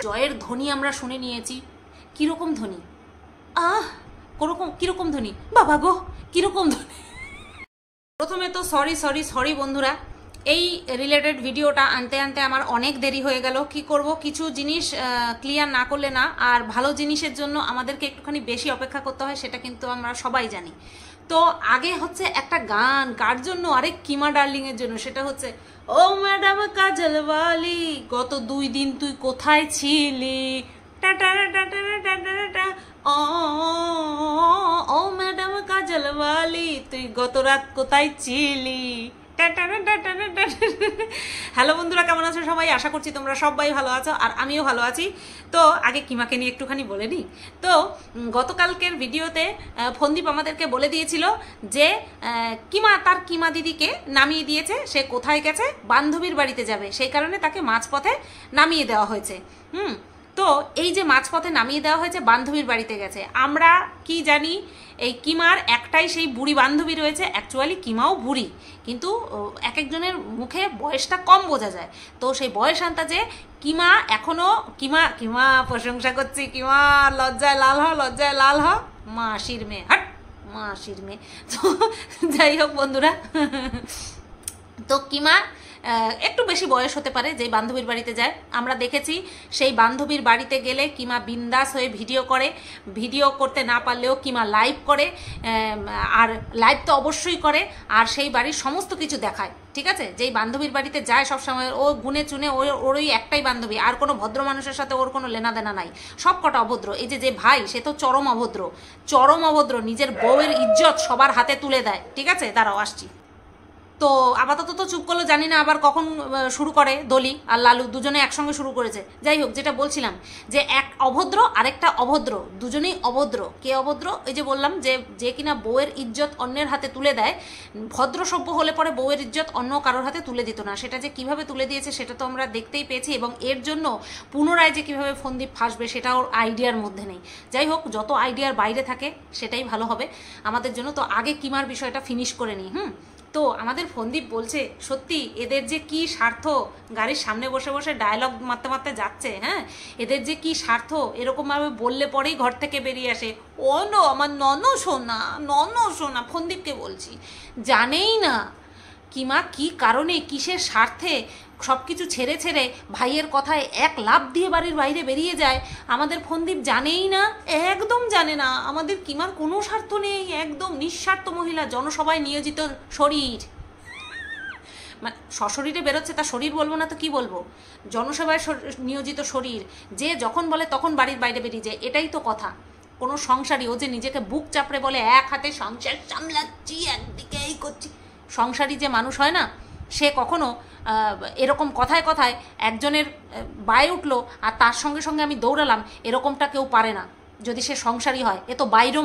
জয়ের ধ্বনি আমরা শুনে নিয়েছি। কীরকম ধ্বনি? কীরকম ধ্বনি বাবা গো, কীরকম ধ্বনি? প্রথমে তো সরি বন্ধুরা, এই রিলেটেড ভিডিওটা আনতে আনতে আমার অনেক দেরি হয়ে গেল। কি করব, কিছু জিনিস ক্লিয়ার না করলে না, আর ভালো জিনিসের জন্য আমাদেরকে একটুখানি বেশি অপেক্ষা করতে হয়, সেটা কিন্তু আমরা সবাই জানি। তো আগে হচ্ছে একটা গান, কার জন্য? আরেক কিমা ডার্লিংয়ের জন্য। সেটা হচ্ছে ও ম্যাডাম কাজলওয়ালি, গত 2 দিন তুই কোথায় ছিলি, ও ম্যাডাম কাজলওয়ালি, তুই গত রাত কোথায় ছিলি। হ্যালো বন্ধুরা, কেমন আছো সবাই? আশা করছি তোমরা সবাই ভালো আছো, আর আমিও ভালো আছি। তো আগে কিমাকে নিয়ে একটুখানি বলে নিই। তো গতকালকের ভিডিওতে ফন্দীপ আমাদেরকে বলে দিয়েছিল যে কিমা তার কিমা দিদিকে নামিয়ে দিয়েছে, সে কোথায় গেছে, বান্ধবীর বাড়িতে যাবে, সেই কারণে তাকে মাঝপথে নামিয়ে দেওয়া হয়েছে। তো এই যে মাঝপথে নামিয়ে দেওয়া হয়েছে, বান্ধবীর বাড়িতে গেছে। আমরা কি জানি, এই কিমার একটাই সেই বুড়ি বান্ধবী রয়েছে। অ্যাকচুয়ালি কিমাও বুড়ি, কিন্তু এক একজনের মুখে বয়সটা কম বোঝা যায়। তো সেই বয়স আন্দাজে কিমা এখনও কিমা প্রশংসা করছি, কিমা লজ্জায় লাল হ মাসির মেয়ে, হাট মাসির মেয়ে। তো যাই হোক বন্ধুরা, তো কিমা একটু বেশি বয়স হতে পারে যে বান্ধবীর বাড়িতে যায়। আমরা দেখেছি সেই বান্ধবীর বাড়িতে গেলে কিমা বিন্দাস হয়ে ভিডিও করে, ভিডিও করতে না পারলেও কিমা লাইভ করে, আর লাইভ তো অবশ্যই করে, আর সেই বাড়ির সমস্ত কিছু দেখায়। ঠিক আছে, যেই বান্ধবীর বাড়িতে যায় সবসময় ও গুনে চুনে ওরই একটাই বান্ধবী, আর কোনো ভদ্র মানুষের সাথে ওর কোনো লেনা দেনা নাই, সব কটা অভদ্র। এই যে ভাই, সে তো চরম অভদ্র, নিজের বউয়ের ইজ্জত সবার হাতে তুলে দেয়। ঠিক আছে, দাঁড়াও আসছি। তো আপাতত তো চুপ করলো, জানি না আবার কখন শুরু করে দলি আর লালু, দুজনে একসঙ্গে শুরু করেছে। যাই হোক, যেটা বলছিলাম যে এক অভদ্র আরেকটা অভদ্র, দুজনেই অভদ্র। কে অভদ্র? এই যে বললাম যে কিনা বউয়ের ইজ্জত অন্যের হাতে তুলে দেয়। ভদ্র সভ্য হলে পরে বউয়ের ইজ্জত অন্য কারোর হাতে তুলে দিত না। সেটা যে কিভাবে তুলে দিয়েছে সেটা তো আমরা দেখতেই পেয়েছি, এবং এর জন্য পুনরায় যে কিভাবে ফন্দীপ ফাঁসবে সেটা ওর আইডিয়ার মধ্যে নেই। যাই হোক, যত আইডিয়ার বাইরে থাকে সেটাই ভালো হবে আমাদের জন্য। তো আগে কিমার বিষয়টা ফিনিশ করে নিই। তো আমাদের ফন্দীপ বলছে, সত্যি এদের যে কি স্বার্থ, গাড়ির সামনে বসে বসে ডায়লগ মারতে মারতে যাচ্ছে। এদের যে কি স্বার্থ, এরকমভাবে বললে পরেই ঘর থেকে বেরিয়ে আসে, ও নো আমার নন সোনা, ফন্দীপকে বলছি, জানেই না কিমা কি কারণে, কিসের স্বার্থে সব কিছু ছেড়ে ভাইয়ের কথায় এক লাফ দিয়ে বাড়ির বাইরে বেরিয়ে যায়। আমাদের ফন্দীপ জানেই না, একদম জানে না আমাদের কিমার কোনো স্বার্থ নেই, একদম নিঃস্বার্থ মহিলা, জনসভায় নিয়োজিত শরীর। মানে সশরীরে বেরোচ্ছে, তার শরীর বলবো না তো কি বলবো, জনসভায় নিয়োজিত শরীর, যে যখন বলে তখন বাড়ির বাইরে বেরিয়ে যায়। এটাই তো কথা। কোনো সংসারী, ও যে নিজেকে বুক চাপড়ে বলে এক হাতে সংসার সামলাচ্ছি, একদিকে এই করছি, সংসারী যে মানুষ হয় না, সে কখনো এরকম কথায় একজনের বায়ে উঠলো আর তার সঙ্গে সঙ্গে আমি দৌড়ালাম, এরকমটা কেউ পারে না যদি সে সংসারী হয়। এ তো বাইর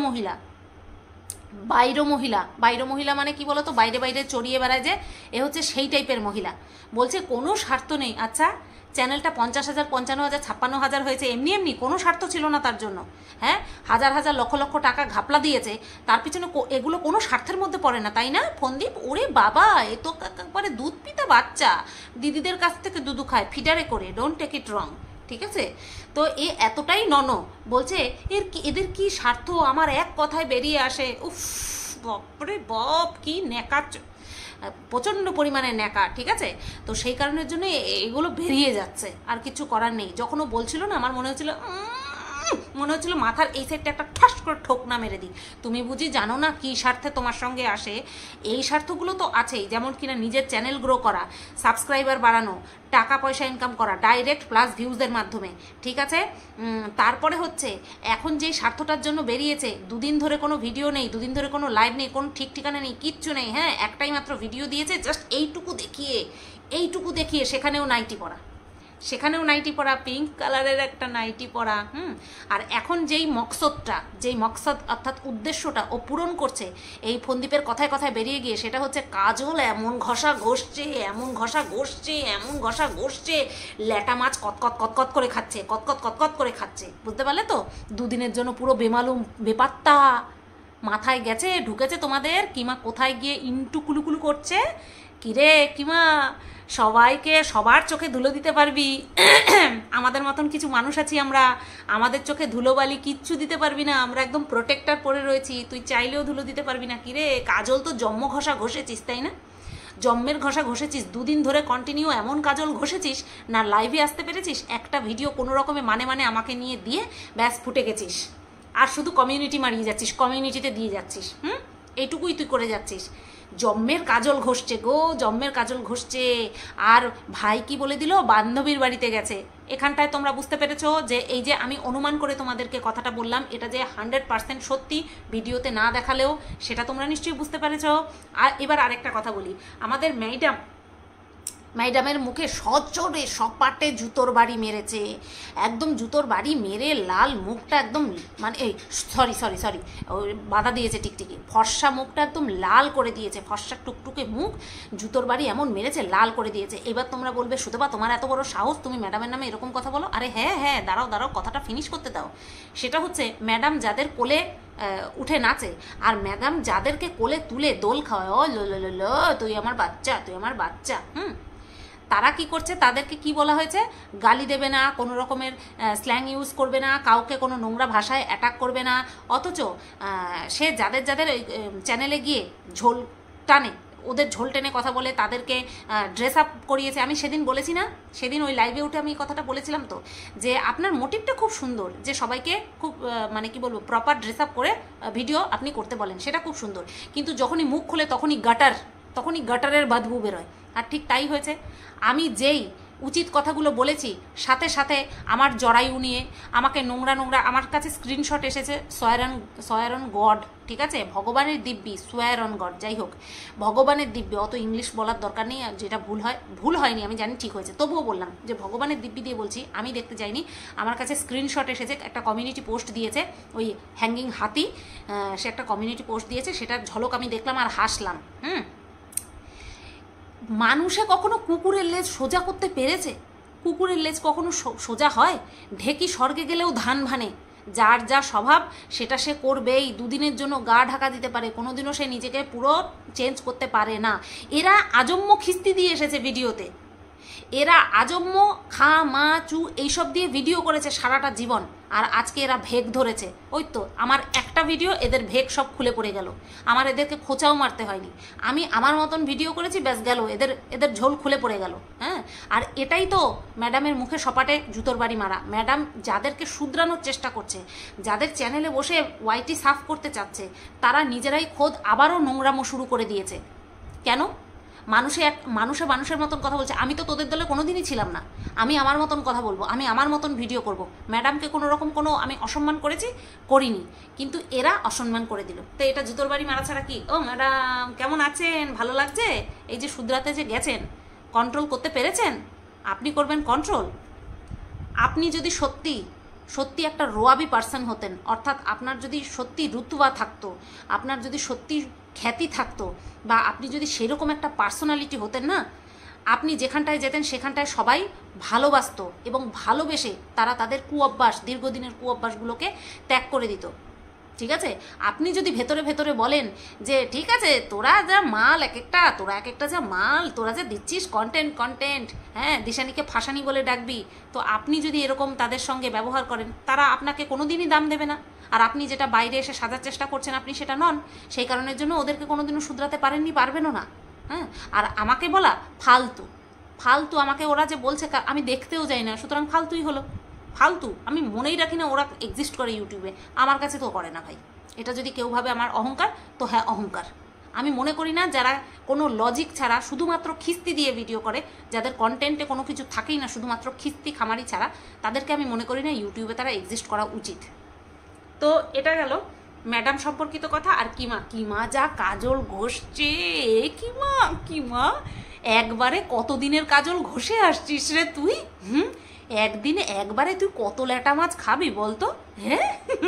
মহিলা মানে কি বলো তো, বাইরে চড়িয়ে বেড়ায় যে, এ হচ্ছে সেই টাইপের মহিলা। বলছে কোনো স্বার্থ নেই। আচ্ছা, চ্যানেলটা 50,000, 55,000, 56,000 হয়েছে এমনি কোনো স্বার্থ ছিল না তার জন্য। হাজার লক্ষ টাকা ঘাপলা দিয়েছে, তার পিছনে এগুলো কোনো স্বার্থের মধ্যে পড়ে না, তাই না ফন্দীপ? ওরে বাবা, এ তো একবারে দুধ পিতা বাচ্চা, দিদিদের কাছ থেকে দুধু খায় ফিডারে করে, ডোন্ট টেক ইট রং। ঠিক আছে, তো এ এতটাই বলছে এদের কি স্বার্থ, আমার এক কথায় বেরিয়ে আসে। উফ বাপরে বাপ, কি ন্যাকা, প্রচণ্ড পরিমাণে ন্যাকা। ঠিক আছে, তো সেই কারণের জন্য এগুলো বেরিয়ে যাচ্ছে, আর কিছু করার নেই। যখনও বলছিল না, আমার মনে হচ্ছিল মাথার এই সাইডটা একটা ঠাস করে ঠোকনা মেরে দিই। তুমি বুঝি জানো না কী স্বার্থে তোমার সঙ্গে আসে? এই স্বার্থগুলো তো আছেই, যেমন কিনা নিজের চ্যানেল গ্রো করা, সাবস্ক্রাইবার বাড়ানো, টাকা পয়সা ইনকাম করা ডাইরেক্ট প্লাস ভিউজের মাধ্যমে। ঠিক আছে, তারপরে হচ্ছে এখন যেই স্বার্থটার জন্য বেরিয়েছে, 2 দিন ধরে কোনো ভিডিও নেই, 2 দিন ধরে কোনো লাইভ নেই, কোনো ঠিক ঠিকানা নেই, কিচ্ছু নেই। একটাই মাত্র ভিডিও দিয়েছে, জাস্ট এইটুকু দেখিয়ে সেখানেও নাইটি পরা, পিঙ্ক কালারের একটা নাইটি পরা। আর এখন যেই মকসদ অর্থাৎ উদ্দেশ্যটা ও পূরণ করছে এই ফন্দীপের কথায় বেরিয়ে গিয়ে, সেটা হচ্ছে কাজল এমন ঘষা ঘষছে, ল্যাটা মাছ কতকত করে খাচ্ছে, বুঝতে পারলে তো? 2 দিনের জন্য পুরো বেমালুম বেপাত্তা মাথায় গেছে, ঢুকেছে তোমাদের। কিমা কোথায় গিয়ে ইন্টু কুলুকুলু করছে, কিরে কিমা সবাইকে সবার চোখে ধুলো দিতে পারবি, আমাদের মতন কিছু মানুষ আছি আমরা, আমাদের চোখে ধুলোবালি কিচ্ছু দিতে পারবি না, আমরা একদম প্রোটেক্টার পরে রয়েছি, তুই চাইলেও ধুলো দিতে পারবি না। কিরে কাজল তো জম্ম ঘষা ঘষেছিস তাই না? জম্মের ঘষা ঘষেছিস, দুদিন ধরে কন্টিনিউ এমন কাজল ঘষেছিস না লাইভে আসতে পেরেছিস, একটা ভিডিও কোনো রকমে মানে আমাকে নিয়ে দিয়ে ব্যাস ফুটে গেছিস, আর শুধু কমিউনিটি মারিয়ে যাচ্ছিস, কমিউনিটিতে দিয়ে যাচ্ছিস। এইটুকুই তুই করে যাচ্ছিস। জম্মের কাজল ঘষছে গো, জম্মের কাজল ঘষছে। আর ভাই কি বলে দিল, বান্ধবীর বাড়িতে গেছে। এখানটায় তোমরা বুঝতে পেরেছো যে এই যে আমি অনুমান করে তোমাদেরকে কথাটা বললাম, এটা যে 100% সত্যি, ভিডিওতে না দেখালেও সেটা তোমরা নিশ্চয়ই বুঝতে পেরেছো। আর এবার আরেকটা কথা বলি, আমাদের ম্যাডামের মুখে সজোরে সপাটে জুতোর বাড়ি মেরেছে, একদম জুতোর বাড়ি মেরে লাল মুখটা একদম, মানে এই সরি বাধা দিয়েছে টিকটিকি, ফর্সা মুখটা একদম লাল করে দিয়েছে, ফর্সা টুকটুকে মুখ, জুতোর বাড়ি এমন মেরেছে লাল করে দিয়েছে। এবার তোমরা বলবে সুতপা তোমার এত বড় সাহস, তুমি ম্যাডামের নামে এরকম কথা বলো? আরে হ্যাঁ দাঁড়াও কথাটা ফিনিশ করতে দাও। সেটা হচ্ছে ম্যাডাম যাদের কোলে উঠে নাচে, আর ম্যাডাম যাদেরকে কোলে তুলে দোল খাওয়ায়, ও লো তুই আমার বাচ্চা, তারা কি করছে, তাদেরকে কি বলা হয়েছে, গালি দেবে না, কোনো রকমের স্ল্যাং ইউজ করবে না, কাউকে কোনো নোংরা ভাষায় অ্যাটাক করবে না। অথচ সে যাদের চ্যানেলে গিয়ে ঝোল টানে, ওদের ঝোল টেনে কথা বলে, তাদেরকে ড্রেস আপ করিয়েছে। আমি সেদিন বলেছি না, সেদিন ওই লাইভে উঠে আমি কথাটা বলেছিলাম তো, যে আপনার মোটিভটা খুব সুন্দর, যে সবাইকে খুব মানে কি বলবো প্রপার ড্রেস আপ করে ভিডিও আপনি করতে বলেন, সেটা খুব সুন্দর, কিন্তু যখনই মুখ খুলে তখনই গাটারের বদবু বেরোয়। আর ঠিক তাই হয়েছে। আমি যেই উচিত কথাগুলো বলেছি, সাথে সাথে আমার জরায়ু নিয়ে আমাকে নোংরা আমার কাছে স্ক্রিনশট এসেছে, সোয়ার অন গড, ঠিক আছে, ভগবানের দিব্যি, সোয়ার অন গড, যাই হোক ভগবানের দিব্যি, অত ইংলিশ বলার দরকার নেই, যেটা ভুল হয়নি আমি জানি, ঠিক হয়েছে, তবুও বললাম যে ভগবানের দিব্যি দিয়ে বলছি, আমি দেখতে যাইনি, আমার কাছে স্ক্রিনশট এসেছে, একটা কমিউনিটি পোস্ট দিয়েছে, ওই হ্যাঙ্গিং হাতি, সে একটা কমিউনিটি পোস্ট দিয়েছে, সেটার ঝলক আমি দেখলাম আর হাসলাম। মানুষে কখনো কুকুরের লেজ সোজা করতে পেরেছে? কুকুরের লেজ কখনো সোজা হয়? ঢেকি স্বর্গে গেলেও ধান ভানে, যার যা স্বভাব সেটা সে করবেই, দুদিনের জন্য গা ঢাকা দিতে পারে, কোনোদিনও সে নিজেকে পুরো চেঞ্জ করতে পারে না। এরা আজম্য খিস্তি দিয়ে এসেছে ভিডিওতে, এরা আজম্য খা মা চু এইসব দিয়ে ভিডিও করেছে সারাটা জীবন, আর আজকে এরা ভেগ ধরেছে। ওই তো আমার একটা ভিডিও এদের ভেগ সব খুলে পড়ে গেল, আমার এদেরকে খোঁচাও মারতে হয়নি, আমি আমার মতন ভিডিও করেছি, ব্যাস গেল, এদের ঝোল খুলে পড়ে গেল। হ্যাঁ, আর এটাই তো ম্যাডামের মুখে সপাটে জুতোর বাড়ি মারা। ম্যাডাম যাদেরকে শুধরানোর চেষ্টা করছে, যাদের চ্যানেলে বসে ওয়াইটি সাফ করতে চাচ্ছে, তারা নিজেরাই খোদ আবারও নোংরামো শুরু করে দিয়েছে। কেন? মানুষের মতন কথা বলছে। আমি তো তোদের দলে কোনোদিনই ছিলাম না, আমি আমার মতন কথা বলবো, আমি আমার মতন ভিডিও করব। ম্যাডামকে কোনো রকম আমি অসম্মান করিনি, কিন্তু এরা অসম্মান করে দিল। তো এটা জুতোর বাড়ি মারা ছাড়া কি? ও ম্যাডাম কেমন আছেন? ভালো লাগছে? এই যে শুধরাতে যে গেছেন, কন্ট্রোল করতে পেরেছেন? আপনি করবেন কন্ট্রোল। আপনি যদি সত্যি একটা রোয়াবি পার্সন হতেন, অর্থাৎ আপনার যদি সত্যি রুতবা থাকতো, আপনার যদি সত্যি খ্যাতি থাকতো, বা আপনি যদি সেরকম একটা পার্সোনালিটি হতেন না, আপনি যেখানটায় যেতেন সেখানটায় সবাই ভালোবাসতো, এবং ভালোবেসে তারা তাদের দীর্ঘদিনের কুঅভ্যাসগুলোকে ত্যাগ করে দিত। ঠিক আছে, আপনি যদি ভেতরে ভেতরে বলেন যে ঠিক আছে তোরা যা মাল এক একটা যা মাল তোরা যা দিচ্ছিস কন্টেন্ট, হ্যাঁ দিশানিকে ফাঁসানি বলে ডাকবি, তো আপনি যদি এরকম তাদের সঙ্গে ব্যবহার করেন, তারা আপনাকে কোনোদিনই দাম দেবে না। আর আপনি যেটা বাইরে এসে সাজার চেষ্টা করছেন, আপনি সেটা নন, সেই কারণের জন্য ওদেরকে কোনোদিনও শুধরাতে পারেননি, পারবেনও না। হ্যাঁ, আর আমাকে বলা ফালতু, আমাকে ওরা যে বলছে আমি দেখতেও যাই না, সুতরাং ফালতুই হলো। ফালতু আমি মনেই রাখি না ওরা এক্সিস্ট করে ইউটিউবে, আমার কাছে তো করে না ভাই। এটা যদি কেউ ভাবে আমার অহংকার, তো হ্যাঁ অহংকার। আমি মনে করি না যারা কোনো লজিক ছাড়া শুধুমাত্র খিস্তি দিয়ে ভিডিও করে, যাদের কন্টেন্টে কোনো কিছু থাকেই না, শুধুমাত্র খিস্তি খামারি ছাড়া, তাদেরকে আমি মনে করি না ইউটিউবে তারা এক্সিস্ট করা উচিত। তো এটা গেল ম্যাডাম সম্পর্কিত কথা। আর কিমা যা কাজল ঘষছে, কিমা একবারে কতদিনের কাজল ঘষে আসছিস রে তুই? একবারে তুই কত ল্যাটা মাছ খাবি বলতো? হ্যাঁ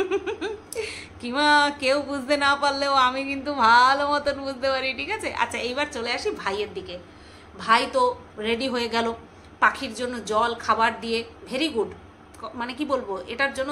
কিমা, কেউ বুঝতে না পারলেও আমি কিন্তু ভালো মতন বুঝতে পারি, ঠিক আছে? আচ্ছা, এইবার চলে আসি ভাইয়ের দিকে। ভাই তো রেডি হয়ে গেল, পাখির জন্য জল খাবার দিয়ে, ভেরি গুড, মানে কি বলবো, এটার জন্য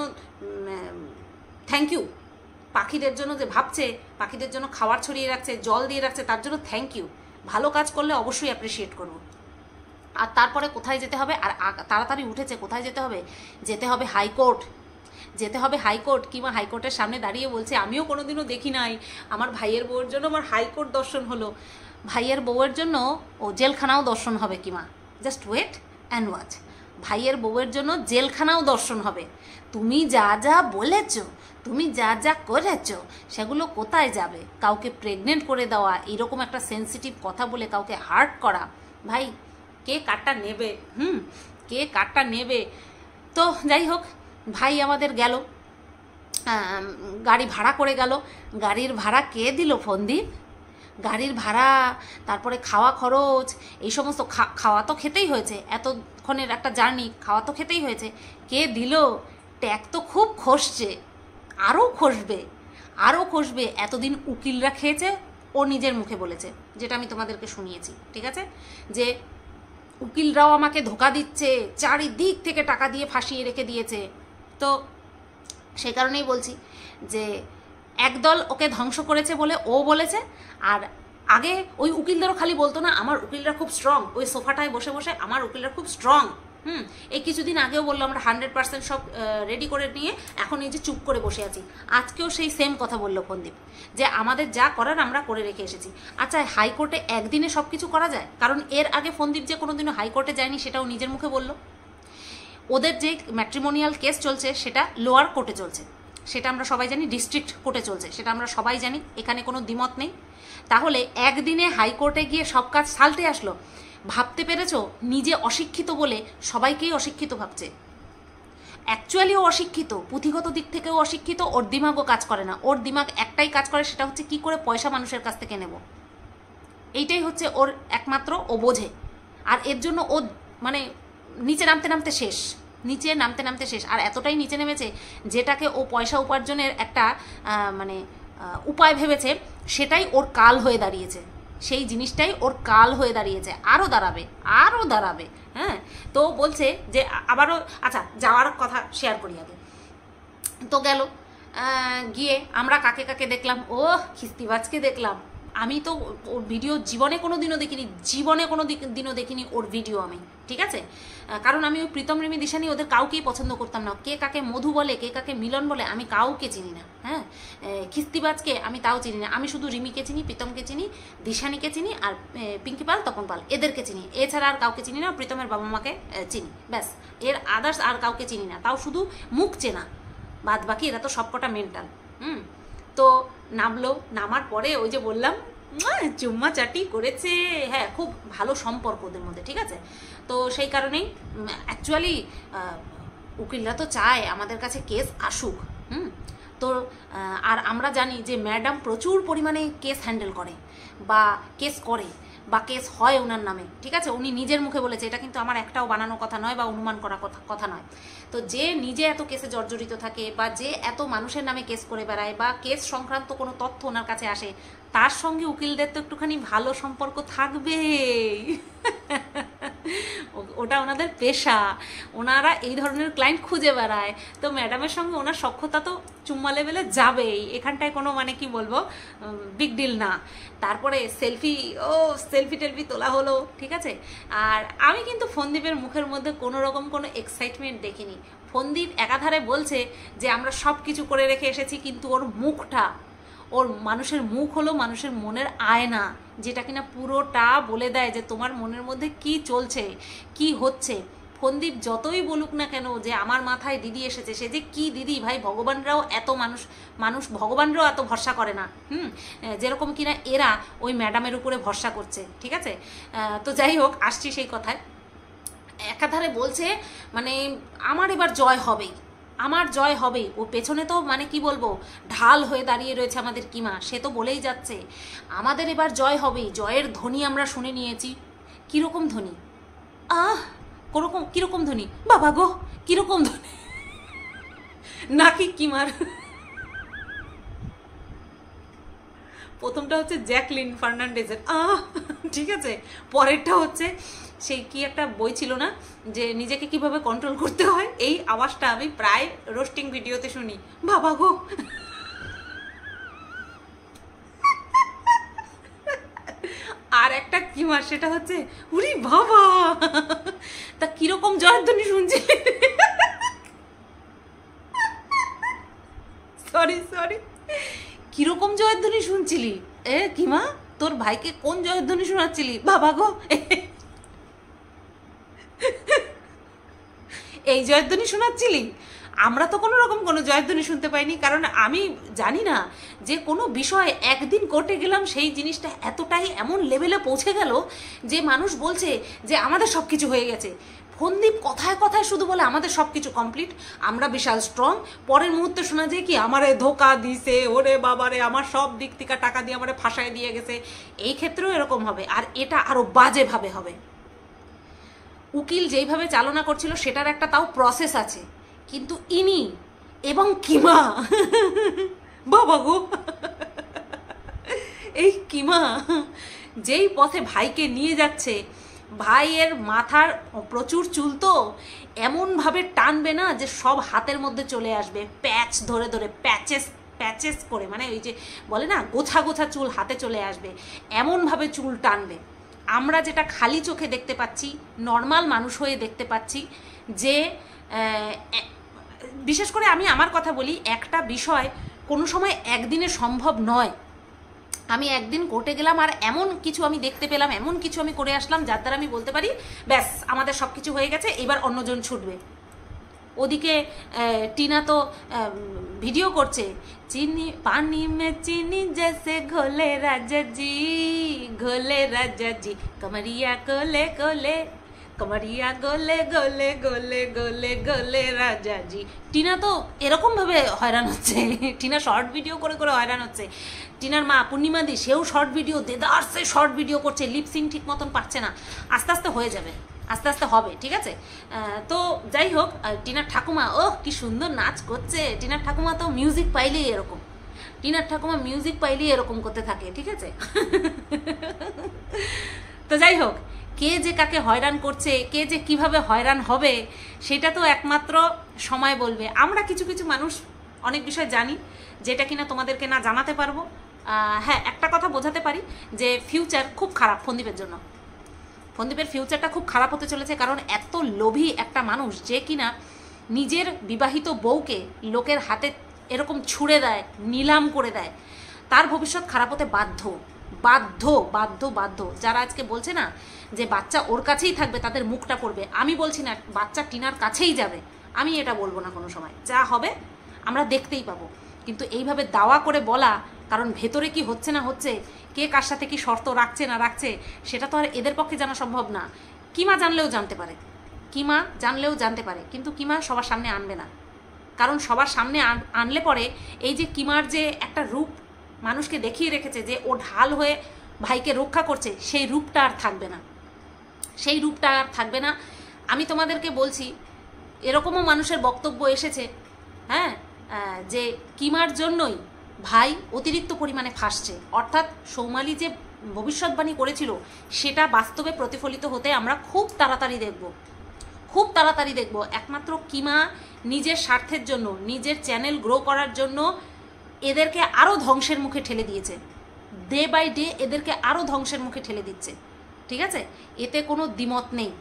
থ্যাংক ইউ। পাখিদের জন্য যে ভাবছে, পাখিদের জন্য খাবার ছড়িয়ে রাখছে, জল দিয়ে রাখছে, তার জন্য থ্যাংক ইউ। ভালো কাজ করলে অবশ্যই অ্যাপ্রিসিয়েট করবো। আর তারপরে কোথায় যেতে হবে, আর তাড়াতাড়ি উঠেছে কোথায় যেতে হবে, যেতে হবে হাইকোর্ট, যেতে হবে হাইকোর্ট। কিংবা হাইকোর্টের সামনে দাঁড়িয়ে বলছে আমিও কোনোদিনও দেখি নাই, আমার ভাইয়ের বউয়ের জন্য আমার হাইকোর্ট দর্শন হলো, ভাইয়ের বউয়ের জন্য ও জেলখানাও দর্শন হবে কিমা, জাস্ট ওয়েট অ্যান্ড ওয়াচ। ভাইয়ের বউয়ের জন্য জেলখানাও দর্শন হবে। তুমি যা যা বলেছ, তুমি যা যা করেছ, সেগুলো কোথায় যাবে? কাউকে প্রেগনেন্ট করে দেওয়া, এরকম একটা সেন্সিটিভ কথা বলে কাউকে হার্ট করা, ভাই কে কারটা নেবে? কে কারটা নেবে? তো যাই হোক, ভাই আমাদের গেল, গাড়ি ভাড়া করে গেল। গাড়ির ভাড়া কে দিল? ফন্দীপ। গাড়ির ভাড়া, তারপরে খাওয়া খরচ, এই সমস্ত খাওয়া তো খেতেই হয়েছে, এতক্ষণের একটা জার্নি, খাওয়া তো খেতেই হয়েছে। কে দিল? ট্যাগ তো খুব খসছে, আরও খসবে, আরও খসবে। এতদিন উকিলরা খেয়েছে, ও নিজের মুখে বলেছে, যেটা আমি তোমাদেরকে শুনিয়েছি, ঠিক আছে, যে উকিলরাও আমাকে ধোকা দিচ্ছে, চারিদিক থেকে টাকা দিয়ে ফাঁসিয়ে রেখে দিয়েছে। তো সেই কারণেই বলছি যে একদল ওকে ধ্বংস করেছে বলে ও বলেছে, আর আগে ওই উকিলদেরও খালি বলতো না আমার উকিলরা খুব স্ট্রং, ওই সোফাটায় বসে বসে আমার উকিলরা খুব স্ট্রং। এই কিছুদিন আগেও বললো আমরা 100% সব রেডি করে নিয়ে এখন এই যে চুপ করে বসে আছি। আজকেও সেই সেম কথা বললো ফন্দীপ, যে আমাদের যা করার আমরা করে রেখে এসেছি। আচ্ছা, হাইকোর্টে একদিনে সব কিছু করা যায়? কারণ এর আগে ফন্দীপ যে কোনোদিনও হাইকোর্টে যায়নি, সেটাও নিজের মুখে বললো। ওদের যে ম্যাট্রিমোনিয়াল কেস চলছে সেটা লোয়ার কোর্টে চলছে, সেটা আমরা সবাই জানি, ডিস্ট্রিক্ট কোর্টে চলছে, সেটা আমরা সবাই জানি, এখানে কোনো দ্বিমত নেই। তাহলে একদিনে হাইকোর্টে গিয়ে সব কাজ সালটে আসলো। ভাবতে পেরেছো? নিজে অশিক্ষিত বলে সবাইকেই অশিক্ষিত ভাবছে। অ্যাকচুয়ালিও অশিক্ষিত, পুঁথিগত দিক থেকেও অশিক্ষিত, ওর দিমাগও কাজ করে না। ওর দিমাগ একটাই কাজ করে, সেটা হচ্ছে কি করে পয়সা মানুষের কাছ থেকে নেব, এইটাই হচ্ছে ওর একমাত্র ও বোঝে। আর এর জন্য ও মানে নিচে নামতে নামতে শেষ, নিচে নামতে নামতে শেষ। আর এতটাই নিচে নেমেছে, যেটাকে ও পয়সা উপার্জনের একটা মানে উপায় ভেবেছে, সেটাই ওর কাল হয়ে দাঁড়িয়েছে, সেই জিনিসটাই ওর কাল হয়ে দাঁড়িয়েছে, আরও দাঁড়াবে, আরও দাঁড়াবে। হ্যাঁ, তো বলছে যে আবারও, আচ্ছা যাওয়ার কথা শেয়ার করি আগে। তো গেল, গিয়ে আমরা কাকে কাকে দেখলাম? ও খিস্তিবাজকে দেখলাম। আমি তো ওর ভিডিও জীবনে কোনো দিনও দেখিনি, জীবনে কোনো দিনও দেখিনি ওর ভিডিও আমি, ঠিক আছে, কারণ আমি ওই প্রীতম রিমি দিশানি ওদের কাউকেই পছন্দ করতাম না। কে কাকে মধু বলে, কে কাকে মিলন বলে, আমি কাউকে চিনি না। হ্যাঁ, খিস্তিবাজকে আমি তাও চিনি না। আমি শুধু রিমিকে চিনি, প্রীতমকে চিনি, দিশানিকে চিনি, আর পিঙ্কি পাল, তপন পাল, এদেরকে চিনি। এছাড়া আর কাউকে চিনি না। প্রীতমের বাবা মাকে চিনি, ব্যাস। এর আদার্স আর কাউকে চিনি না, তাও শুধু মুখ চেনা, বাদ বাকি এরা তো সবকটা মেন্টাল। তো নামলো, নামার পরে ওই যে বললাম চুম্মা চাটি করেছে। হ্যাঁ, খুব ভালো সম্পর্ক ওদের মধ্যে, ঠিক আছে। তো সেই কারণেই অ্যাকচুয়ালি উকিলরা তো চায় আমাদের কাছে কেস আসুক। তো আর আমরা জানি যে ম্যাডাম প্রচুর পরিমাণে কেস হ্যান্ডেল করে বা কেস করে বা কেস হয় ওনার নামে, ঠিক আছে। উনি নিজের মুখে বলেছে, এটা কিন্তু আমার একটাও বানানো কথা নয় বা অনুমান করা কথা নয়। তো যে নিজে এত কেসে জর্জরিত থাকে বা যে এত মানুষের নামে কেস করে বেড়ায় বা কেস সংক্রান্ত কোনো তথ্য ওনার কাছে আসে, তার সঙ্গে উকিলদের তো একটুখানি ভালো সম্পর্ক থাকবে। ওটা ওনাদের পেশা, ওনারা এই ধরনের ক্লায়েন্ট খুঁজে বেড়ায়। তো ম্যাডামের সঙ্গে ওনার সখ্যতা তো চুম্মা লেভেলে যাবেই, এখানটায় কোনো মানে কি বলবো বিগ ডিল না। তারপরে সেলফি টেলফি তোলা হলো, ঠিক আছে। আর আমি কিন্তু ফন্দীপের মুখের মধ্যে কোনো রকম কোনো এক্সাইটমেন্ট দেখিনি। ফন্দীপ একাধারে বলছে যে আমরা সব কিছু করে রেখে এসেছি, কিন্তু ওর মুখটা, ওর মানুষের মুখ হলো মানুষের মনের আয়না, যেটা কিনা পুরোটা বলে দেয় যে তোমার মনের মধ্যে কি চলছে, কি হচ্ছে। ফন্দীপ যতই বলুক না কেন যে আমার মাথায় দিদি এসেছে, সে যে কি দিদি ভাই, ভগবানরাও এত মানুষ ভগবানরাও এত ভরসা করে না। যেরকম কিনা এরা ওই ম্যাডামের উপরে ভরসা করছে, ঠিক আছে। তো যাই হোক, আসছি সেই কথায়। একাধারে বলছে মানে আমার এবার জয় হবেই, আমার জয় হবেই। ও পেছনে তো মানে কি বলবো ঢাল হয়ে দাঁড়িয়ে রয়েছে আমাদের কিমা, সে তো বলেই যাচ্ছে আমাদের এবার জয় হবেই। জয়ের ধ্বনি আমরা শুনে নিয়েছি। কীরকম ধ্বনি? কীরকম ধ্বনি বাবা গো, কীরকম ধ্বনি? নাকি কিমার প্রথমটা হচ্ছে জ্যাকলিন ফার্নান্ডেজের ঠিক আছে, পরেরটা হচ্ছে সেই কি একটা বই ছিল না, যে নিজেকে কিভাবে কন্ট্রোল করতে হয়, এই আওয়াজটা আমি প্রায় রোস্টিং ভিডিওতে শুনি, বাবা গো। আর একটা কিমা, সেটা হচ্ছে উরি বাবা, তা কিরকম জয়ধ্বনি শুনছিলি? সরি সরি, কিরকম জয়ধ্বনি শুনছিলি? কিমা, তোর ভাইকে কোন জয়ধ্বনি শোনাচ্ছিলি বাবা গো? এই জয়ধ্বনি শোনাচ্ছিলি? আমরা তো কোনো রকম কোনো জয়ধ্বনি শুনতে পাইনি, কারণ আমি জানি না যে কোনো বিষয় একদিন কোর্টে গেলাম সেই জিনিসটা এতটাই এমন লেভেলে পৌঁছে গেল যে মানুষ বলছে যে আমাদের সব কিছু হয়ে গেছে। ফন্দীপ কথায় কথায় শুধু বলে আমাদের সব কিছু কমপ্লিট, আমরা বিশাল স্ট্রং। পরের মুহূর্তে শোনা যায় কি আমারে ধোকা দিছে, ওরে বাবারে আমার সব দিক থেকে টাকা দিয়ে আমারে ফাঁসায় দিয়ে গেছে। এই ক্ষেত্রেও এরকম হবে, আর এটা আরও বাজেভাবে হবে। উকিল যেইভাবে চালনা করছিল সেটার একটা তাও প্রসেস আছে, কিন্তু ইনি এবং কিমা বাবা গো, এই কিমা যেই পথে ভাইকে নিয়ে যাচ্ছে, ভাইয়ের মাথার প্রচুর চুল তো এমনভাবে টানবে না যে সব হাতের মধ্যে চলে আসবে, প্যাচ ধরে ধরে প্যাচেস প্যাচেস করে, মানে ওই যে বলে না গোছা গোছা চুল হাতে চলে আসবে, এমনভাবে চুল টানবে। আমরা যেটা খালি চোখে দেখতে পাচ্ছি, নর্মাল মানুষ হয়ে দেখতে পাচ্ছি যে বিশেষ করে আমি আমার কথা বলি, একটা বিষয় কোনো সময় একদিনে সম্ভব নয়। আমি একদিন কোর্টে গেলাম আর এমন কিছু আমি দেখতে পেলাম, এমন কিছু আমি করে আসলাম যার দ্বারা আমি বলতে পারি ব্যাস আমাদের সব কিছু হয়ে গেছে, এবার অন্যজন ছুটবে। ওদিকে টিনা তো ভিডিও করছে, চিনি পানি মে চিনি জैसे ঘোলে রাজাজি, ঘোলে রাজাজি, কমরিয়া কোলে কোলে, কমরিয়া গোলে গোলে গোলে গোলে গোলে রাজাজি। টিনা তো এরকমভাবে হয়রান হচ্ছে, টিনা শর্ট ভিডিও করে করে হয়রান হচ্ছে। টিনার মা পূর্ণিমাদি, সেও শর্ট ভিডিও, দেদারসে শর্ট ভিডিও করছে, লিপসিং ঠিক মতন পাচ্ছে না। আস্তে আস্তে হয়ে যাবে, আস্তে আস্তে হবে, ঠিক আছে? তো যাই হোক, টিনার ঠাকুমা কি সুন্দর নাচ করছে। টিনার ঠাকুমা তো মিউজিক পাইলেই এরকম, টিনার ঠাকুমা মিউজিক পাইলেই এরকম করতে থাকে, ঠিক আছে? তো যাই হোক, কে যে কাকে হয়রান করছে, কে যে কিভাবে হয়রান হবে, সেটা তো একমাত্র সময় বলবে। আমরা কিছু কিছু মানুষ অনেক বিষয় জানি যেটা কিনা তোমাদেরকে না জানাতে পারবো। হ্যাঁ, একটা কথা বোঝাতে পারি যে ফিউচার খুব খারাপ ফন্দীপের জন্য। ফন্দীপের ফিউচারটা খুব খারাপ হতে চলেছে, কারণ এত লোভী একটা মানুষ যে কিনা নিজের বিবাহিত বউকে লোকের হাতে এরকম ছুঁড়ে দেয়, নিলাম করে দেয়, তার ভবিষ্যৎ খারাপ হতে বাধ্য বাধ্য বাধ্য বাধ্য। যারা আজকে বলছে না যে বাচ্চা ওর কাছেই থাকবে, তাদের মুখটা পড়বে। আমি বলছি না বাচ্চা টিনার কাছেই যাবে, আমি এটা বলবো না কোনো সময়। যা হবে আমরা দেখতেই পাবো, কিন্তু এইভাবে দাওয়া করে বলা, কারণ ভেতরে কি হচ্ছে না হচ্ছে, কে কার সাথে কি শর্ত রাখছে না রাখছে, সেটা তো আর এদের পক্ষে জানা সম্ভব না। কিমা জানলেও জানতে পারে, কিমা জানলেও জানতে পারে, কিন্তু কিমা সবার সামনে আনবে না। কারণ সবার সামনে আনলে পরে এই যে কিমার যে একটা রূপ মানুষকে দেখিয়ে রেখেছে যে ও ঢাল হয়ে ভাইকে রক্ষা করছে, সেই রূপটা আর থাকবে না, সেই রূপটা আর থাকবে না। আমি তোমাদেরকে বলছি, এরকমও মানুষের বক্তব্য এসেছে, হ্যাঁ, যে কিমার জন্যই ভাই অতিরিক্ত পরিমাণে ফাঁসছে, অর্থাৎ সৌমালি যে ভবিষ্যৎবাণী করেছিল সেটা বাস্তবে প্রতিফলিত হতে আমরা খুব তাড়াতাড়ি দেখব, খুব তাড়াতাড়ি দেখব। একমাত্র কিমা নিজের স্বার্থের জন্য, নিজের চ্যানেল গ্রো করার জন্য এদেরকে আরও ধ্বংসের মুখে ঠেলে দিয়েছে, ডে বাই ডে এদেরকে আরও ধ্বংসের মুখে ঠেলে দিচ্ছে, ঠিক আছে? এতে কোনো দ্বিমত নেই।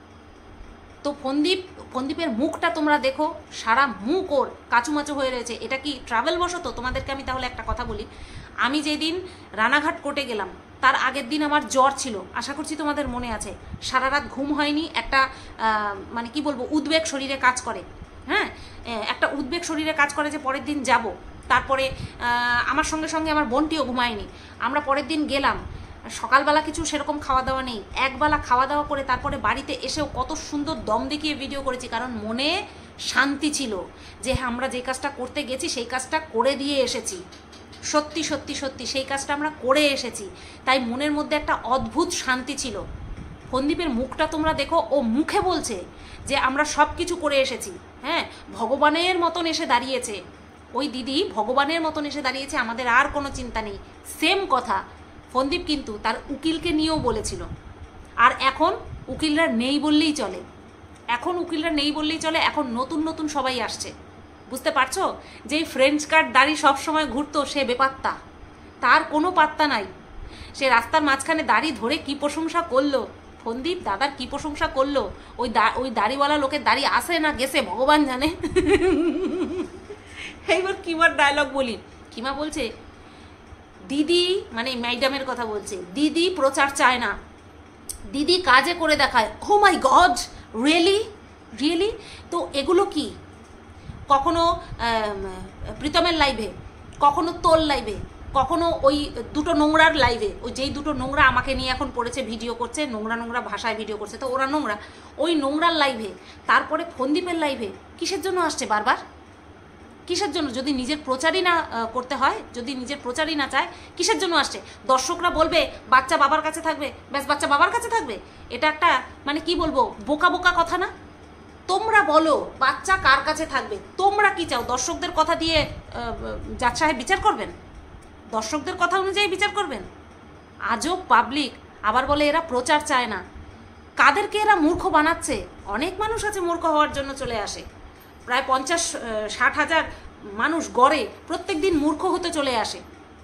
তো ফন্দীপের মুখটা তোমরা দেখো, সারা মুখ ওর কাচুমাচু হয়ে রয়েছে। এটা কি ট্রাভেল বশত? তোমাদেরকে আমি তাহলে একটা কথা বলি, আমি যেদিন রানাঘাট কোর্টে গেলাম তার আগের দিন আমার জ্বর ছিল, আশা করছি তোমাদের মনে আছে। সারা রাত ঘুম হয়নি, একটা মানে কি বলবো, উদ্বেগ শরীরে কাজ করে, হ্যাঁ, একটা উদ্বেগ শরীরে কাজ করে যে পরের দিন যাব। তারপরে আমার সঙ্গে সঙ্গে আমার বোনটিও ঘুমায়নি। আমরা পরের দিন গেলাম, সকালবেলা কিছু সেরকম খাওয়া দাওয়া নেই, একবেলা খাওয়া দাওয়া করে তারপরে বাড়িতে এসেও কত সুন্দর দম দেখিয়ে ভিডিও করেছি, কারণ মনে শান্তি ছিল যে আমরা যে কাজটা করতে গেছি সেই কাজটা করে দিয়ে এসেছি, সত্যি সত্যি সত্যি সেই কাজটা আমরা করে এসেছি, তাই মনের মধ্যে একটা অদ্ভুত শান্তি ছিল। ফন্দীপের মুখটা তোমরা দেখো, ও মুখে বলছে যে আমরা সব কিছু করে এসেছি, হ্যাঁ, ভগবানের মতন এসে দাঁড়িয়েছে, ওই দিদি ভগবানের মতন এসে দাঁড়িয়েছে, আমাদের আর কোনো চিন্তা নেই। সেম কথা ফন্দীপ কিন্তু তার উকিলকে নিয়েও বলেছিল। আর এখন উকিলরা নেই বললেই চলে, এখন উকিলরা নেই বললেই চলে, এখন নতুন নতুন সবাই আসছে, বুঝতে পারছো? যেই ফ্রেঞ্চ কাট দাড়ি সবসময় ঘুরতো সে বেপাত্তা, তার কোনো পাত্তা নাই। সে রাস্তার মাঝখানে দাড়ি ধরে কি প্রশংসা করলো, ফন্দীপ দাদার কি প্রশংসা করলো। ওই দাড়িওয়ালা লোকের দাড়ি আসে না গেছে ভগবান জানে। এইবার কিমার ডায়লগ বলি। কিমা বলছে দিদি, মানে ম্যাডামের কথা বলছে, দিদি প্রচার চায় না, দিদি কাজে করে দেখায়। Oh my god, really really? তো এগুলো কি? কখনো প্রীতমের লাইভে, কখনো তোর লাইভে, কখনো ওই দুটো নোংরার লাইভে, ওই যেই দুটো নোংরা আমাকে নিয়ে এখন পড়েছে, ভিডিও করছে, নোংরা নোংরা ভাষায় ভিডিও করছে, তো ওরা নোংরা, ওই নোংরার লাইভে, তারপরে ফন্দীপের লাইভে কিসের জন্য আসছে বারবার? কিসের জন্য? যদি নিজের প্রচারই না করতে হয়, যদি নিজের প্রচারই না চায়, কিসের জন্য আসছে? দর্শকরা বলবে বাচ্চা বাবার কাছে থাকবে, ব্যাস বাচ্চা বাবার কাছে থাকবে। এটা একটা মানে কি বলবো, বোকা বোকা কথা না? তোমরা বলো বাচ্চা কার কাছে থাকবে, তোমরা কি চাও? দর্শকদের কথা দিয়ে জাজ সাহেব বিচার করবেন? দর্শকদের কথা অনুযায়ী বিচার করবেন? আজব পাবলিক। আবার বলে এরা প্রচার চায় না। কাদেরকে এরা মূর্খ বানাচ্ছে? অনেক মানুষ আছে মূর্খ হওয়ার জন্য চলে আসে, প্রায় 50-60 হাজার মানুষ গড়ে প্রত্যেক দিন মূর্খ হতে চলে আসে।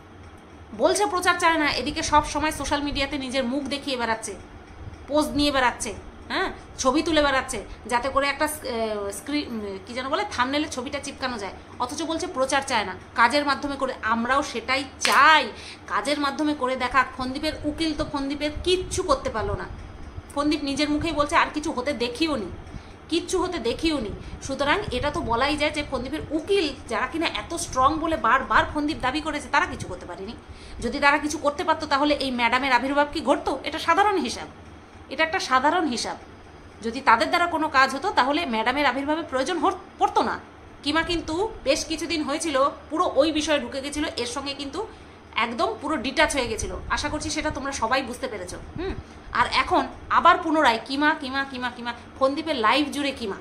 বলছে প্রচার চায় না, এদিকে সব সময় সোশ্যাল মিডিয়াতে নিজের মুখ দেখিয়ে বেড়াচ্ছে, পোস্ট নিয়ে বেড়াচ্ছে, হ্যাঁ, ছবি তুলে বেড়াচ্ছে, যাতে করে একটা স্ক্রিন কি যেন বলে, থাম্বনেলে ছবিটা চিপকানো যায়। অথচ বলছে প্রচার চায় না, কাজের মাধ্যমে করে। আমরাও সেটাই চাই, কাজের মাধ্যমে করে দেখাক। ফন্দীপের উকিল তো ফন্দীপের কিচ্ছু করতে পারলো না। ফন্দীপ নিজের মুখেই বলছে আর কিছু হতে দেখিও নি, কিচ্ছু হতে দেখিও নি। সুতরাং এটা তো বলাই যায় যে ফন্দীপের উকিল যারা কিনা এত স্ট্রং বলে বারবার ফন্দীপ দাবি করেছে, তারা কিছু করতে পারেনি। যদি তারা কিছু করতে পারতো তাহলে এই ম্যাডামের আবির্ভাব কি ঘটতো? এটা সাধারণ হিসাব, এটা একটা সাধারণ হিসাব। যদি তাদের দ্বারা কোনো কাজ হতো তাহলে ম্যাডামের আবির্ভাবের প্রয়োজন পড়তো না। কিমা কিন্তু বেশ কিছুদিন হয়েছিল পুরো ওই বিষয়ে ঢুকে গেছিল, এর সঙ্গে কিন্তু একদম পুরো ডিটাচ হয়ে গেছিল। আশা করছি সেটা তোমরা সবাই বুঝতে পেরেছো। আর এখন আবার পুনরায় কিমা কিমা কিমা কিমা, ফন্দীপের লাইভ জুড়ে কিমা।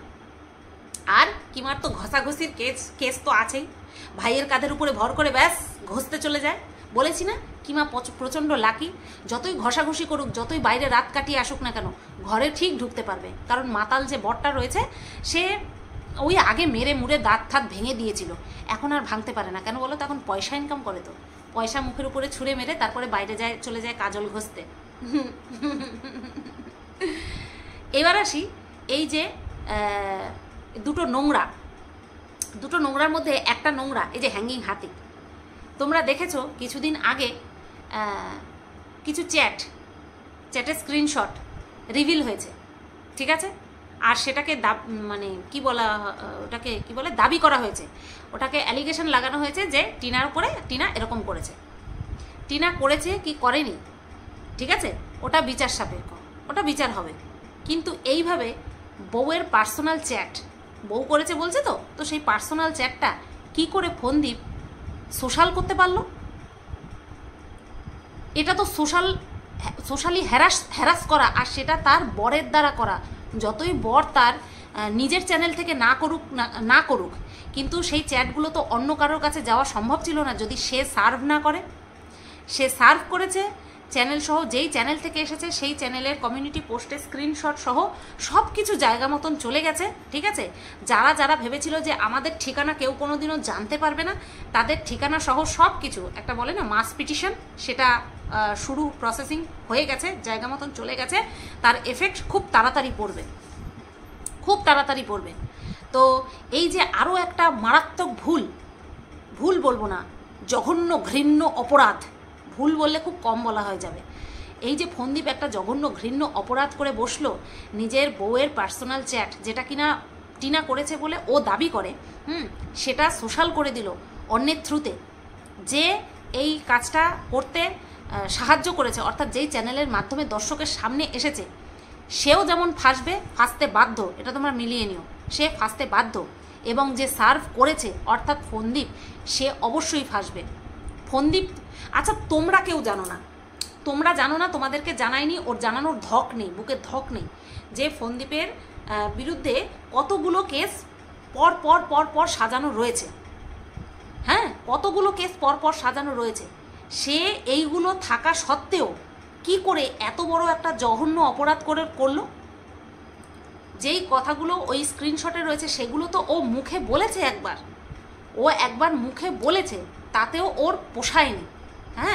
আর কিমার তো ঘষাঘষির কেস তো আছেই, ভাইয়ের কাঁধের উপরে ভর করে ব্যাস ঘষতে চলে যায়। বলেছি না, কিমা প্রচণ্ড লাকি। যতই ঘষাঘষি করুক, যতই বাইরে রাত কাটিয়ে আসুক না কেন, ঘরে ঠিক ঢুকতে পারবে। কারণ মাতাল যে বরটা রয়েছে, সে ওই আগে মেরে মুড়ে দাঁত থাত ভেঙে দিয়েছিল, এখন আর ভাঙতে পারে না। কেন বলো তো? এখন পয়সা ইনকাম করে, তো পয়সা মুখের উপরে ছুঁড়ে মেরে তারপরে বাইরে চলে যায় কাজল ঘষতে। এবার আসি, এই যে দুটো নোংরার মধ্যে একটা নোংরা, এই যে হ্যাঙ্গিং হাতি। তোমরা দেখেছো কিছুদিন আগে কিছু চ্যাটের স্ক্রিনশট রিভিল হয়েছে, ঠিক আছে? আর সেটাকে মানে কি বলা, ওটাকে কি বলে, দাবি করা হয়েছে, ওটাকে অ্যালিগেশন লাগানো হয়েছে যে টিনার উপরে, টিনা এরকম করেছে। টিনা করেছে কি করেনি, ঠিক আছে, ওটা বিচার সাপেক্ষ, ওটা বিচার হবে। কিন্তু এইভাবে বউয়ের পার্সোনাল চ্যাট, বউ করেছে বলছে, তো সেই পার্সোনাল চ্যাটটা কি করে ফন্দীপ সোশ্যাল করতে পারলো? এটা তো সোশ্যালি হ্যারাস করা, আর সেটা তার বরের দ্বারা করা। যতই বর তার নিজের চ্যানেল থেকে না করুক, কিন্তু সেই চ্যাটগুলো তো অন্য কারোর কাছে যাওয়া সম্ভব ছিল না যদি সে সার্ভ না করে। সে সার্ভ করেছে, চ্যানেল সহ, যেই চ্যানেল থেকে এসেছে সেই চ্যানেলের কমিউনিটি পোস্টের স্ক্রিনশট সহ সব কিছু জায়গা মতন চলে গেছে, ঠিক আছে? যারা ভেবেছিল যে আমাদের ঠিকানা কেউ কোনোদিনও জানতে পারবে না, তাদের ঠিকানা সহ সব কিছু, একটা বলে না মাস পিটিশন, সেটা প্রসেসিং হয়ে গেছে, জায়গা মতন চলে গেছে। তার এফেক্ট খুব তাড়াতাড়ি পড়বে। তো এই যে আরও একটা মারাত্মক ভুল বলবো না, জঘন্য ঘৃণ্য অপরাধ, ভুল বললে খুব কম বলা হয়ে যাবে। এই যে ফন্দীপ একটা জঘন্য ঘৃণ্য অপরাধ করে বসলো, নিজের বউয়ের পার্সোনাল চ্যাট, যেটা কিনা টিনা করেছে বলে ও দাবি করে, সেটা সোশ্যাল করে দিল অন্যের থ্রুতে। যে এই কাজটা করতে সাহায্য করেছে, অর্থাৎ যেই চ্যানেলের মাধ্যমে দর্শকের সামনে এসেছে, সেও যেমন ফাঁসতে বাধ্য, এটা তোমরা মিলিয়ে নিও, সে ফাঁসতে বাধ্য। এবং যে সার্ভ করেছে অর্থাৎ ফন্দীপ, সে অবশ্যই ফাঁসবে। ফন্দীপ, আচ্ছা তোমরা কেউ জানো না, তোমাদেরকে জানায়নি, ওর জানানোর ধক নেই, বুকের ধক নেই, যে ফন্দীপের বিরুদ্ধে কতগুলো কেস পর সাজানো রয়েছে। হ্যাঁ, কতগুলো কেস পর সাজানো রয়েছে। সে এইগুলো থাকা সত্ত্বেও কি করে এত বড় একটা জঘন্য অপরাধ করলো? যেই কথাগুলো ওই স্ক্রিনশটে রয়েছে সেগুলো তো ও মুখে বলেছে, একবার মুখে বলেছে, তাতেও ওর পোষায়নি। হ্যাঁ,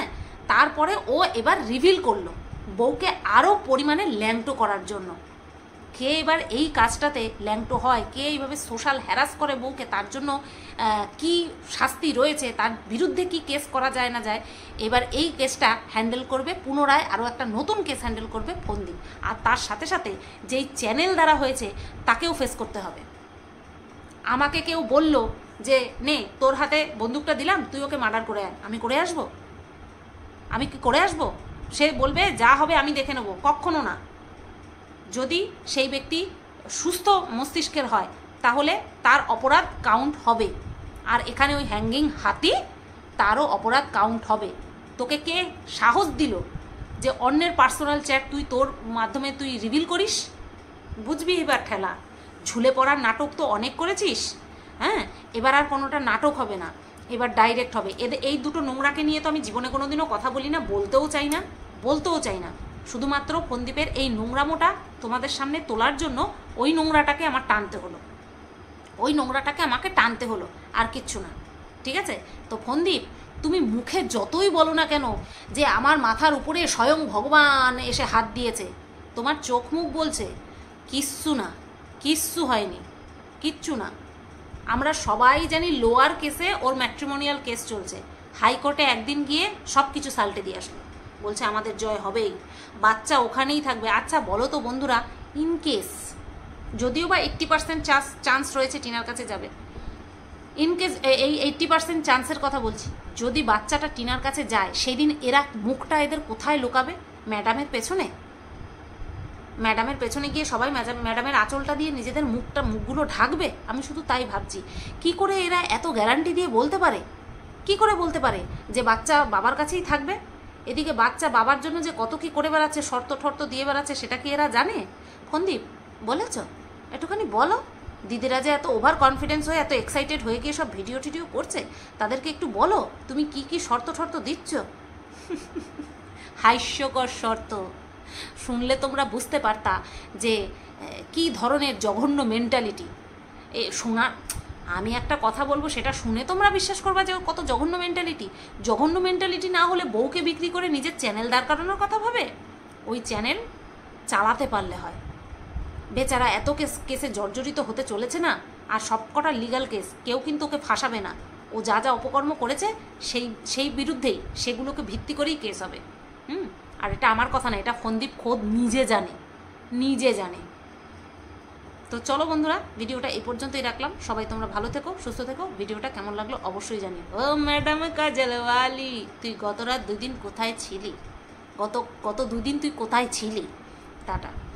তারপরে ও এবার রিভিল করলো বউকে আরও পরিমাণে ল্যাংটো করার জন্য। কে এবার এই কাজটাতে ল্যাংটো হয়, কে এইভাবে সোশ্যাল হ্যারাস করে বউকে, তার জন্য কি শাস্তি রয়েছে, তার বিরুদ্ধে কি কেস করা যায় না যায়, এবার এই কেসটা হ্যান্ডেল করবে পুনরায়, আরও একটা নতুন কেস হ্যান্ডেল করবে ফন্দীপ। আর তার সাথে সাথে যেই চ্যানেল দ্বারা হয়েছে তাকেও ফেস করতে হবে। আমাকে কেউ বলল যে নে তোর হাতে বন্দুকটা দিলাম, তুই ওকে মার্ডার করে আয়, আমি করে আসবো? আমি কি করে আসবো? সে বলবে যা হবে আমি দেখে নেবো। কখনো না। যদি সেই ব্যক্তি সুস্থ মস্তিষ্কের হয় তাহলে তার অপরাধ কাউন্ট হবে। আর এখানে ওই হ্যাঙ্গিং হাতি, তারও অপরাধ কাউন্ট হবে। তোকে কে সাহস দিল যে অন্যের পার্সোনাল চ্যাট তুই তোর মাধ্যমে তুই রিভিল করিস? বুঝবি এবার ঠেলা। ঝুলে পড়ার নাটক তো অনেক করেছিস, হ্যাঁ, এবার আর কোনোটা নাটক হবে না, এবার ডাইরেক্ট হবে। এই দুটো নোংরাকে নিয়ে তো আমি জীবনে কোনোদিনও কথা বলি না, বলতেও চাই না। শুধুমাত্র ফন্দীপের এই নোংরামোটা তোমাদের সামনে তোলার জন্য ওই নোংরাটাকে আমাকে টানতে হলো, আর কিচ্ছু না। ঠিক আছে? তো ফন্দীপ, তুমি মুখে যতই বলো না কেন যে আমার মাথার উপরে স্বয়ং ভগবান এসে হাত দিয়েছে, তোমার চোখ মুখ বলছে কিচ্ছু হয়নি, কিচ্ছু না। আমরা সবাই জানি লোয়ার কেসে ওর ম্যাট্রিমোনিয়াল কেস চলছে, হাইকোর্টে একদিন গিয়ে সব কিছু সাল্টে দিয়ে আসলো, বলছে আমাদের জয় হবেই, বাচ্চা ওখানেই থাকবে। আচ্ছা বলো তো বন্ধুরা, ইন কেস, যদিও বা 80% চান্স রয়েছে টিনার কাছে যাবে, ইন কেস এই 80% চান্সের কথা বলছি, যদি বাচ্চাটা টিনার কাছে যায়, সেই দিন এরা মুখটা এদের কোথায় লুকাবে? ম্যাডামের পেছনে গিয়ে সবাই ম্যাডামের আঁচলটা দিয়ে নিজেদের মুখগুলো ঢাকবে। আমি শুধু তাই ভাবছি, কি করে এরা এত গ্যারান্টি দিয়ে বলতে পারে যে বাচ্চা বাবার কাছেই থাকবে? এদিকে বাচ্চা বাবার জন্য যে কত কি করে বেড়াচ্ছে, শর্ত দিয়ে বেড়াচ্ছে, সেটা কি এরা জানে? ফন্দীপ বলেছ? একটুখানি বলো। দিদিরা যে এত ওভার কনফিডেন্স হয়ে এত এক্সাইটেড হয়ে গিয়ে সব ভিডিও টিডিও করছে, তাদেরকে একটু বলো তুমি কি শর্ত দিচ্ছ। হাস্যকর শর্ত। শুনলে তোমরা বুঝতে পারতা যে কি ধরনের জঘন্য মেন্টালিটি। আমি একটা কথা বলবো, সেটা শুনে তোমরা বিশ্বাস করবা যে কত জঘন্য মেন্টালিটি না হলে বউকে বিক্রি করে নিজের চ্যানেল দাঁড় করানোর কথা ভাবে। ওই চ্যানেল চালাতে পারলে হয়। বেচারা এত কেসে জর্জরিত হতে চলেছে না, আর সবকটা লিগ্যাল কেস, কেউ কিন্তু ওকে ফাঁসাবে না। ও যা অপকর্ম করেছে সেই বিরুদ্ধেই, সেগুলোকে ভিত্তি করেই কেস হবে। আর এটা আমার কথা না, এটা ফন্দীপ খোদ নিজে জানে। তো চলো বন্ধুরা, ভিডিওটা এই পর্যন্তই রাখলাম। সবাই তোমরা ভালো থেকো, সুস্থ থেকো। ভিডিওটা কেমন লাগলো অবশ্যই জানিও। ও ম্যাডাম কাজলওয়ালি, তুই গত রাত 2 দিন কোথায় ছিলি? গত 2 দিন তুই কোথায় ছিলি? টাটা।